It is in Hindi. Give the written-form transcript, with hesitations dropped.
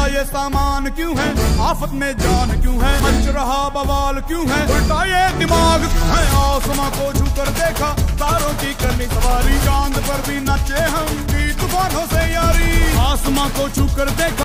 ये सामान क्यों है, आफत में जान क्यों है, मच रहा बवाल क्यों है, उल्टा ये दिमाग क्यों है। आसमां को छू कर देखा, तारों की करनी सवारी, चांद पर भी नाचे हम भी तूफानों से यारी। आसमां को छू कर देखा।